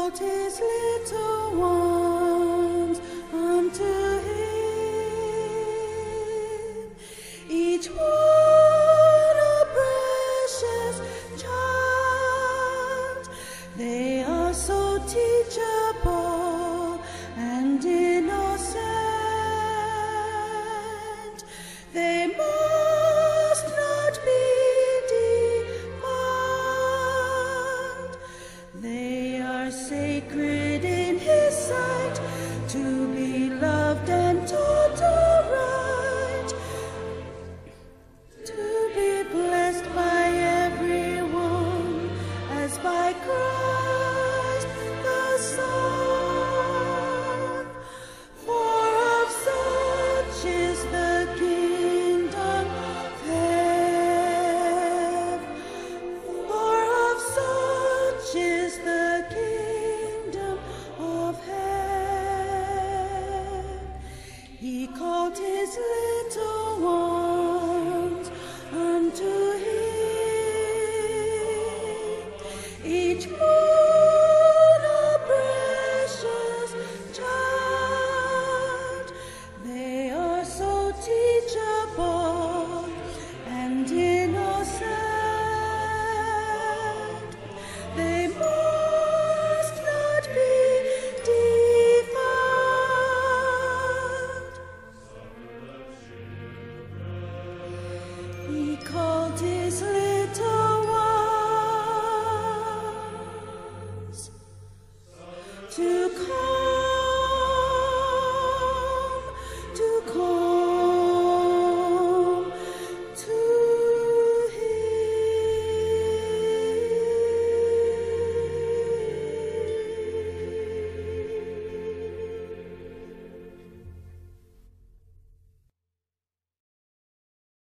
called his little ones unto him, each one a precious child. They are so teachable and innocent. They must not be defiled. They are sacred in his sight, to be loved and taught aright, to be blessed by everyone as by Christ the Son. For of such is the kingdom of heaven. For of such is the kingdom of heaven. He called his little ones unto him, each one a precious child. They are so teachable and innocent. They must not be defiled. He called his little ones to come